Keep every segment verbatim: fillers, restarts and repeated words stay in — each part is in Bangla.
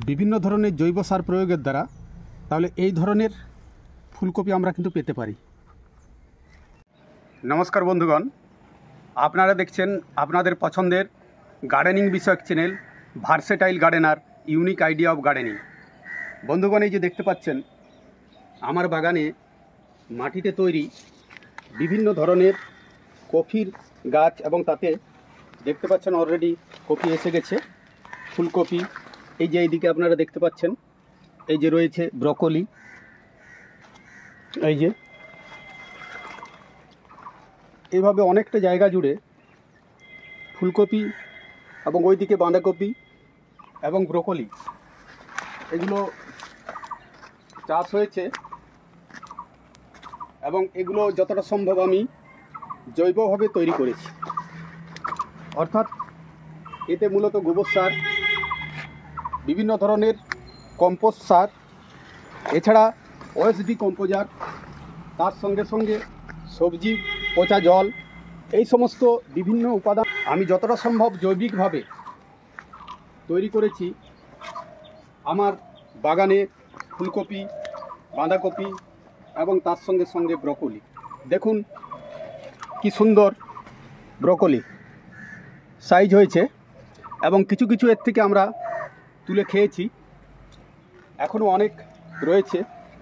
বিভিন্ন ধরনের জৈব সার প্রয়োগের দ্বারা, তাহলে এই ধরনের ফুলকপি আমরা কিন্তু পেতে পারি। নমস্কার বন্ধুগণ, আপনারা দেখছেন আপনাদের পছন্দের গার্ডেনিং বিষয়ক channel versatile gardener unique idea of gardening. বন্ধুগণ, এই যে দেখতে পাচ্ছেন আমার বাগানে মাটিতে তৈরি বিভিন্ন ধরনের কফির গাছ, এবং তাতে দেখতে পাচ্ছেন অলরেডি কফি এসে গেছে, ফুলকপি। এই যে এইদিকে আপনারা দেখতে পাচ্ছেন এই যে রয়েছে ব্রকলি, এই যে এইভাবে অনেকটা জায়গা জুড়ে ফুলকপি এবং ওইদিকে বাঁধাকপি এবং ব্রকলি এগুলো চাষ হয়েছে, এবং এগুলো যতটা সম্ভব আমি জৈবভাবে তৈরি করেছি। অর্থাৎ এতে মূলত গোবর সার, বিভিন্ন ধরনের কম্পোস্ট সার, এছাড়া ওএসডি কম্পোজার, তার সঙ্গে সঙ্গে সবজি পচা জল, এই সমস্ত বিভিন্ন উপাদান আমি যতটা সম্ভব জৈবিকভাবে তৈরি করেছি আমার বাগানে ফুলকপি, বাঁধাকপি এবং তার সঙ্গে সঙ্গে ব্রকলি। দেখুন কি সুন্দর ব্রকলি সাইজ হয়েছে, এবং কিছু কিছু এর থেকে আমরা তুলে খেয়েছি, এখনও অনেক রয়েছে।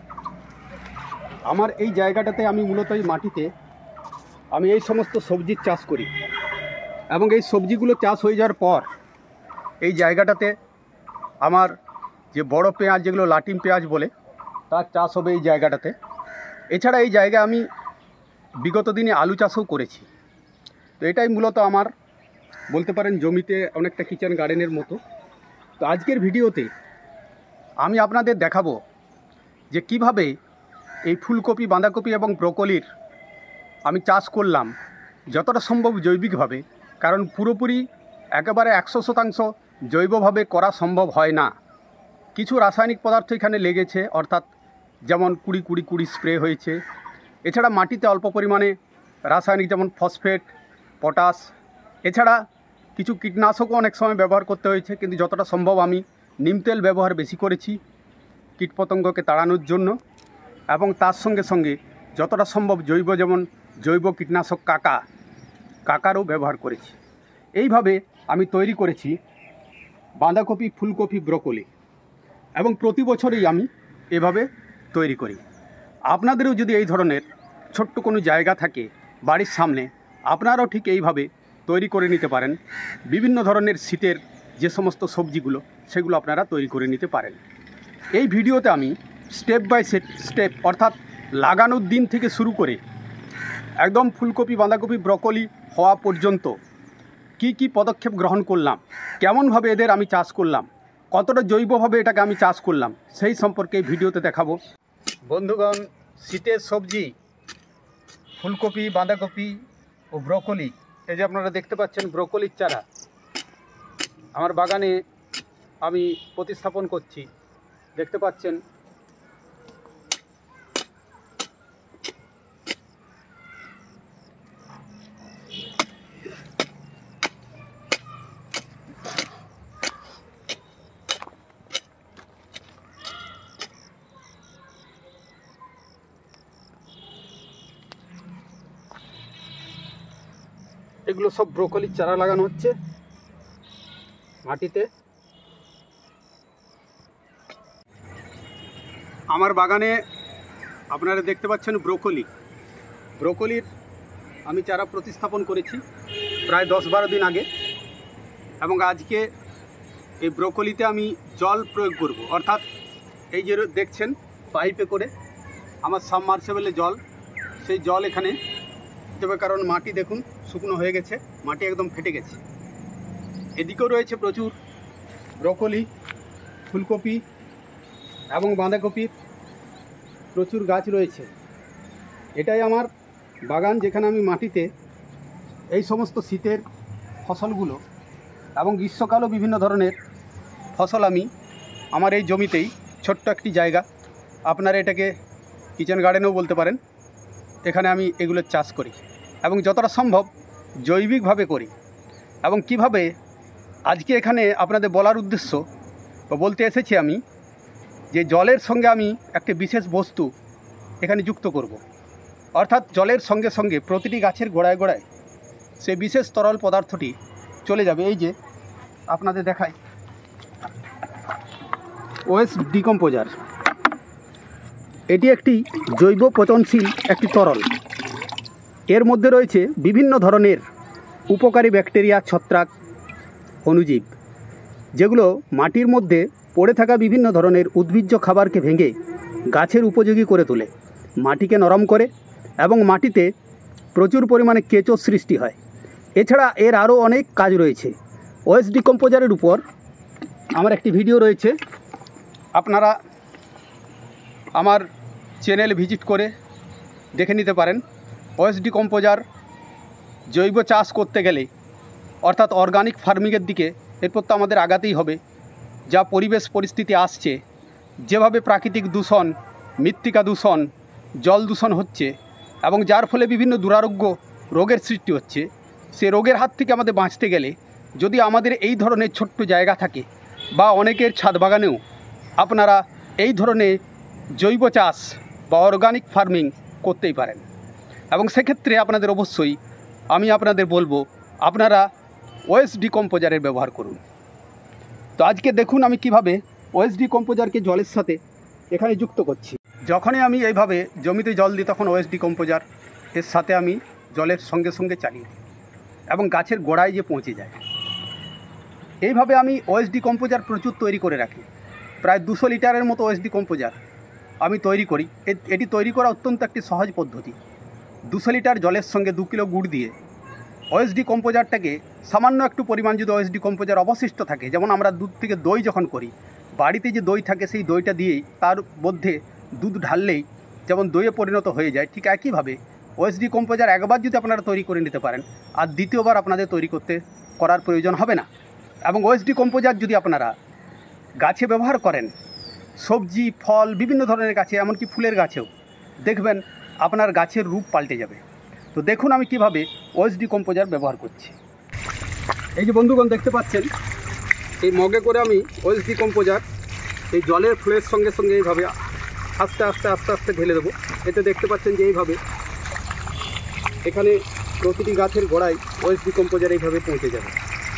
আমার এই জায়গাটাতে আমি মূলত এই মাটিতে আমি এই সমস্ত সবজির চাষ করি, এবং এই সবজিগুলো চাষ হয়ে যাওয়ার পর এই জায়গাটাতে আমার যে বড় পেঁয়াজ, যেগুলো লাটিম পেঁয়াজ বলে, তার চাষ হবে এই জায়গাটাতে। এছাড়া এই জায়গায় আমি বিগত দিনে আলু চাষও করেছি। তো এটাই মূলত আমার বলতে পারেন জমিতে অনেকটা কিচেন গার্ডেনের মতো। তো আজকের ভিডিওতে আমি আপনাদের দেখাবো যে কিভাবে এই ফুলকপি, বাঁধাকপি এবং ব্রকলির আমি চাষ করলাম যতটা সম্ভব জৈবিকভাবে, কারণ পুরোপুরি একেবারে একশো শতাংশ জৈবভাবে করা সম্ভব হয় না। কিছু রাসায়নিক পদার্থ এখানে লেগেছে, অর্থাৎ যেমন কুড়ি কুড়ি কুড়ি স্প্রে হয়েছে। এছাড়া মাটিতে অল্প পরিমাণে রাসায়নিক যেমন ফসফেট, পটাশ, এছাড়া কিছু কীটনাশকও অনেক সময় ব্যবহার করতে হয়েছে, কিন্তু যতটা সম্ভব আমি নিম তেল ব্যবহার বেশি করেছি কীটপতঙ্গকে তাড়ানোর জন্য, এবং তার সঙ্গে সঙ্গে যতটা সম্ভব জৈব, যেমন জৈব কীটনাশক কাকা কাকারও ব্যবহার করেছি। এইভাবে আমি তৈরি করেছি বাঁধাকপি, ফুলকপি, ব্রকলি, এবং প্রতি বছরই আমি এভাবে তৈরি করি। আপনাদেরও যদি এই ধরনের ছোট্ট কোনো জায়গা থাকে বাড়ির সামনে, আপনারাও ঠিক এইভাবে তৈরি করে নিতে পারেন। বিভিন্ন ধরনের শীতের যে সমস্ত সবজিগুলো, সেগুলো আপনারা তৈরি করে নিতে পারেন। এই ভিডিওতে আমি স্টেপ বাই স্টেপ, অর্থাৎ লাগানোর দিন থেকে শুরু করে একদম ফুলকপি, বাঁধাকপি, ব্রকলি হওয়া পর্যন্ত কি কি পদক্ষেপ গ্রহণ করলাম, কেমনভাবে এদের আমি চাষ করলাম, কতটা জৈবভাবে এটাকে আমি চাষ করলাম, সেই সম্পর্কে এই ভিডিওতে দেখাবো। বন্ধুগণ, শীতের সবজি ফুলকপি, বাঁধাকপি ও ব্রকলি, এই যে আপনারা দেখতে পাচ্ছেন ব্রকলির চারা আমার বাগানে আমি প্রতিস্থাপন করছি। দেখতে পাচ্ছেন এগুলো সব ব্রকলির চারা লাগানো হচ্ছে মাটিতে। আমার বাগানে আপনারা দেখতে পাচ্ছেন ব্রকলি ব্রকলির আমি চারা প্রতিস্থাপন করেছি প্রায় দশ বারো দিন আগে, এবং আজকে এই ব্রকলিতে আমি জল প্রয়োগ করব। অর্থাৎ এই যে দেখছেন পাইপে করে আমার সাবমার্সিবলে জল, সেই জল এখানে দেবে, কারণ মাটি দেখুন শুকনো হয়ে গেছে, মাটি একদম ফেটে গেছে। এদিকেও রয়েছে প্রচুর ব্রকলি, ফুলকপি এবং বাঁধাকপির প্রচুর গাছ রয়েছে। এটাই আমার বাগান, যেখানে আমি মাটিতে এই সমস্ত শীতের ফসলগুলো এবং গ্রীষ্মকালও বিভিন্ন ধরনের ফসল আমি আমার এই জমিতেই, ছোট্ট একটি জায়গা, আপনারা এটাকে কিচেন গার্ডেনও বলতে পারেন, এখানে আমি এগুলোর চাষ করি, এবং যতটা সম্ভব জৈবিকভাবে করি। এবং কিভাবে আজকে এখানে আপনাদের বলার উদ্দেশ্য তো বলতে এসেছি আমি যে জলের সঙ্গে আমি একটা বিশেষ বস্তু এখানে যুক্ত করব। অর্থাৎ জলের সঙ্গে সঙ্গে প্রতিটি গাছের গোড়ায় গোড়ায় সেই বিশেষ তরল পদার্থটি চলে যাবে। এই যে আপনাদের দেখাই, ওয়েস্ট ডিকম্পোজার, এটি একটি জৈব পচনশীল একটি তরল। এর মধ্যে রয়েছে বিভিন্ন ধরনের উপকারী ব্যাকটেরিয়া, ছত্রাক, অণুজীব, যেগুলো মাটির মধ্যে পড়ে থাকা বিভিন্ন ধরনের উদ্ভিজ্জ খাবারকে ভেঙে গাছের উপযোগী করে তোলে, মাটিকে নরম করে এবং মাটিতে প্রচুর পরিমাণে কেঁচো সৃষ্টি হয়। এছাড়া এর আরও অনেক কাজ রয়েছে। ওয়েস্ট ডিকম্পোজারের উপর আমার একটি ভিডিও রয়েছে, আপনারা আমার চ্যানেল ভিজিট করে দেখে নিতে পারেন। ওয়েস্ট ডিকম্পোজার জৈব চাষ করতে গেলে অর্থাৎ অর্গানিক ফার্মিংয়ের দিকে এরপর তো আমাদের আগাতেই হবে। যা পরিবেশ পরিস্থিতি আসছে, যেভাবে প্রাকৃতিক দূষণ, মৃত্তিকা দূষণ, জল দূষণ হচ্ছে এবং যার ফলে বিভিন্ন দুরারোগ্য রোগের সৃষ্টি হচ্ছে, সে রোগের হাত থেকে আমাদের বাঁচতে গেলে যদি আমাদের এই ধরনের ছোট্ট জায়গা থাকে বা অনেকের ছাদ বাগানেও আপনারা এই ধরনের জৈব চাষ বা অর্গানিক ফার্মিং করতেই পারেন। এবং সেক্ষেত্রে আপনাদের অবশ্যই আমি আপনাদের বলবো আপনারা ওয়েস্ট ডিকম্পোজারের ব্যবহার করুন। তো আজকে দেখুন আমি কিভাবে ওয়েস্ট ডিকম্পোজারকে জলের সাথে এখানে যুক্ত করছি। যখনই আমি এইভাবে জমিতে জল দিই তখন ওয়েস্ট ডিকম্পোজার এর সাথে আমি জলের সঙ্গে সঙ্গে চালিয়ে দিই এবং গাছের গোড়ায় যে পৌঁছে যায়। এইভাবে আমি ওয়েস্ট ডিকম্পোজার প্রচুর তৈরি করে রাখি। প্রায় দুশো লিটারের মতো ওয়েস্ট ডিকম্পোজার আমি তৈরি করি। এটি তৈরি করা অত্যন্ত একটি সহজ পদ্ধতি। দুশো লিটার জলের সঙ্গে দু কিলো গুড় দিয়ে ওয়েস্ট ডিকম্পোজারটাকে সামান্য একটু পরিমাণ যদি ওয়েস্ট ডিকম্পোজার অবশিষ্ট থাকে, যেমন আমরা দুধ থেকে দই যখন করি, বাড়িতে যে দই থাকে সেই দইটা দিয়েই তার মধ্যে দুধ ঢাললেই যেমন দইয়ে পরিণত হয়ে যায়, ঠিক একইভাবে ওয়েস্ট ডিকম্পোজার একবার যদি আপনারা তৈরি করে নিতে পারেন আর দ্বিতীয়বার আপনাদের তৈরি করতে করার প্রয়োজন হবে না। এবং ওয়েস্ট ডিকম্পোজার যদি আপনারা গাছে ব্যবহার করেন, সবজি, ফল, বিভিন্ন ধরনের গাছে, এমনকি ফুলের গাছেও দেখবেন আপনার গাছের রূপ পাল্টে যাবে। তো দেখুন আমি কিভাবে ওয়েস্ট ডিকম্পোজার ব্যবহার করছি। এই যে বন্ধুগণ দেখতে পাচ্ছেন, এই মগে করে আমি ওয়েস্ট ডিকম্পোজার এই জলের ফ্লোয়ের সঙ্গে সঙ্গে এইভাবে আস্তে আস্তে আস্তে আস্তে ঢেলে দেবো। এতে দেখতে পাচ্ছেন যে এইভাবে এখানে প্রতিটি গাছের গোড়ায় ওয়েস্ট ডিকম্পোজার এইভাবে পৌঁছে যাবে।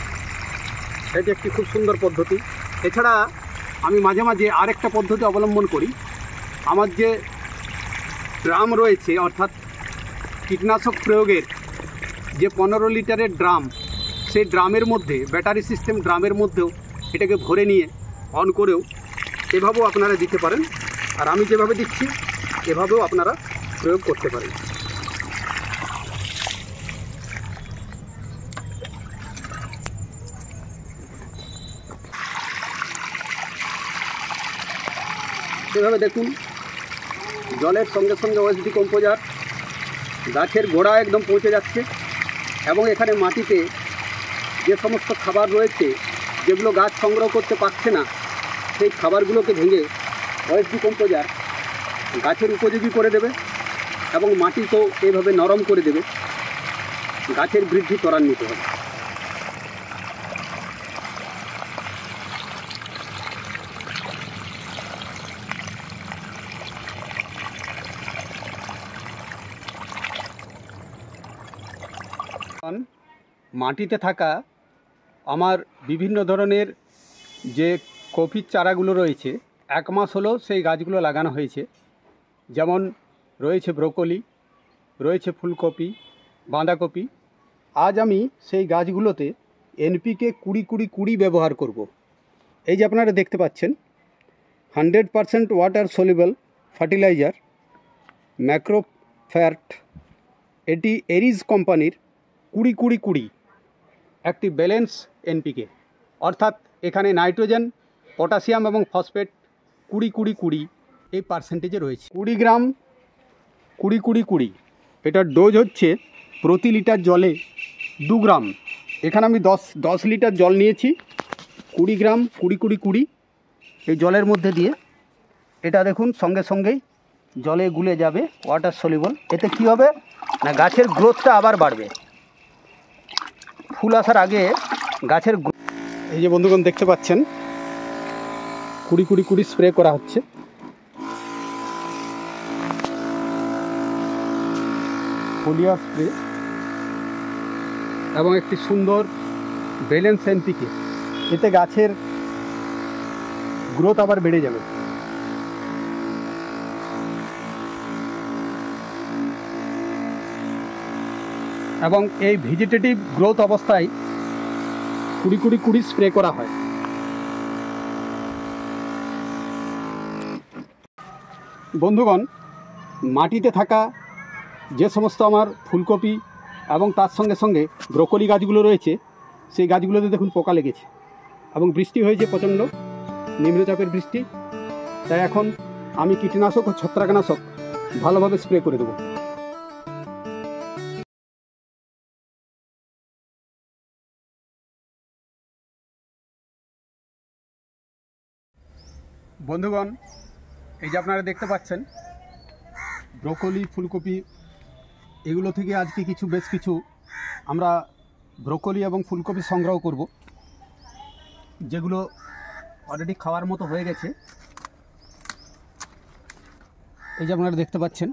এটি একটি খুব সুন্দর পদ্ধতি। এছাড়া আমি মাঝে মাঝে আরেকটা পদ্ধতি অবলম্বন করি। আমার যে ড্রাম রয়েছে, অর্থাৎ কীটনাশক প্রয়োগের যে পনেরো লিটারের ড্রাম, সেই ড্রামের মধ্যে ব্যাটারি সিস্টেম ড্রামের মধ্যেও এটাকে ভরে নিয়ে অন করেও এভাবেও আপনারা দিতে পারেন। আর আমি যেভাবে দিচ্ছি এভাবেও আপনারা প্রয়োগ করতে পারেন। এভাবে দেখুন জলের সঙ্গে সঙ্গে ওয়েস্ট ডিকম্পোজার গাছের গোড়া একদম পৌঁছে যাচ্ছে এবং এখানে মাটিতে যে সমস্ত খাবার রয়েছে যেগুলো গাছ সংগ্রহ করতে পারছে না, সেই খাবারগুলোকে ভেঙে ওয়েস্ট ডিকম্পোজার গাছের উপযোগী করে দেবে এবং মাটিকেও এইভাবে নরম করে দেবে। গাছের বৃদ্ধি ত্বরান্বিত হবে। মাটিতে থাকা আমার বিভিন্ন ধরনের যে কপির চারাগুলো রয়েছে, এক মাস হলো সেই গাছগুলো লাগানো হয়েছে। যেমন রয়েছে ব্রোকলি, রয়েছে ফুলকপি, বাঁধাকপি। আজ আমি সেই গাছগুলোতে এনপিকে কুড়ি কুড়ি কুড়ি ব্যবহার করব। এই যে আপনারা দেখতে পাচ্ছেন, hundred percent water soluble fertiliser ম্যাক্রোফ্যাট, এটি এরিজ কোম্পানির কুড়ি কুড়ি কুড়ি একটি ব্যালেন্স এনপিকে, অর্থাৎ এখানে নাইট্রোজেন, পটাশিয়াম এবং ফসফেট কুড়ি কুড়ি কুড়ি এই পার্সেন্টেজে রয়েছে। কুড়ি গ্রাম কুড়ি কুড়ি কুড়ি এটার ডোজ হচ্ছে প্রতি লিটার জলে দু গ্রাম। এখানে আমি দশ দশ লিটার জল নিয়েছি, কুড়ি গ্রাম কুড়ি কুড়ি কুড়ি এই জলের মধ্যে দিয়ে এটা দেখুন সঙ্গে সঙ্গেই জলে গুলে যাবে, ওয়াটার সলিবল। এতে কী হবে না, গাছের গ্রোথটা আবার বাড়বে। ফুল আসার আগে গাছের, এই যে বন্ধুগণ দেখতে পাচ্ছেন কুড়ি কুড়ি কুড়ি স্প্রে করা হচ্ছে। ফোলিয়া স্প্রে এবং একটি সুন্দর ব্যালেন্স এনপিকে, এতে গাছের গ্রোথ আবার বেড়ে যাবে। এবং এই ভেজিটেটিভ গ্রোথ অবস্থায় কুড়ি কুড়ি কুড়ি স্প্রে করা হয়। বন্ধুগণ, মাটিতে থাকা যে সমস্ত আমার ফুলকপি এবং তার সঙ্গে সঙ্গে ব্রোকলি গাছগুলো রয়েছে, সেই গাছগুলোতে দেখুন পোকা লেগেছে এবং বৃষ্টি হয়েছে, প্রচণ্ড নিম্নচাপের বৃষ্টি। তাই এখন আমি কীটনাশক ও ছত্রাকনাশক ভালোভাবে স্প্রে করে দেবো। বন্ধুগণ, এই যে আপনারা দেখতে পাচ্ছেন ব্রোকলি, ফুলকপি, এগুলো থেকে আজকে কিছু বেশ কিছু আমরা ব্রোকলি এবং ফুলকপি সংগ্রহ করব, যেগুলো অলরেডি খাওয়ার মতো হয়ে গেছে। এই যে আপনারা দেখতে পাচ্ছেন,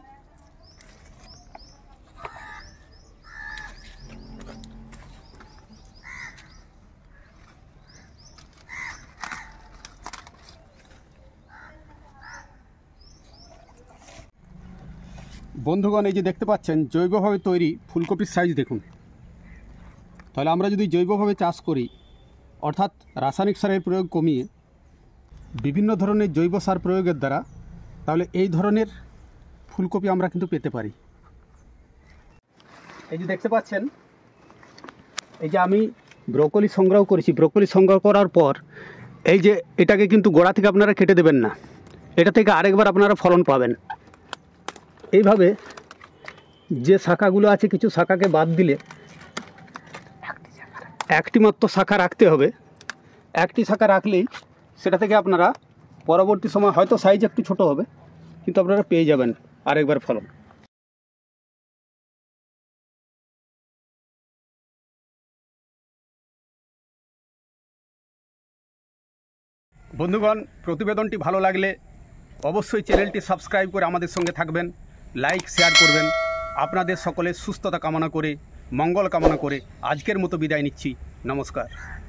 বন্ধুগণ এই যে দেখতে পাচ্ছেন জৈবভাবে তৈরি ফুলকপির সাইজ দেখুন। তাহলে আমরা যদি জৈবভাবে চাষ করি, অর্থাৎ রাসায়নিক সারের প্রয়োগ কমিয়ে বিভিন্ন ধরনের জৈব সার প্রয়োগের দ্বারা, তাহলে এই ধরনের ফুলকপি আমরা কিন্তু পেতে পারি। এই যে দেখতে পাচ্ছেন, এই যে আমি ব্রোকলি সংগ্রহ করেছি। ব্রোকলি সংগ্রহ করার পর এই যে এটাকে কিন্তু গোড়া থেকে আপনারা কেটে দেবেন না, এটা থেকে আরেকবার আপনারা ফলন পাবেন। এইভাবে যে শাখাগুলো আছে, কিছু শাখাকে বাদ দিলে একটি মাত্র শাখা রাখতে হবে। একটি শাখা রাখলেই সেটা থেকে আপনারা পরবর্তী সময় হয়তো সাইজ একটু ছোট হবে, কিন্তু আপনারা পেয়ে যাবেন আরেকবার ফলন। বন্ধুগণ, প্রতিবেদনটি ভালো লাগলে অবশ্যই চ্যানেলটি সাবস্ক্রাইব করে আমাদের সঙ্গে থাকবেন, লাইক শেয়ার করবেন। আপনাদের সকলের সুস্থতা কামনা করে, মঙ্গল কামনা করে আজকের মতো বিদায় নিচ্ছি। নমস্কার।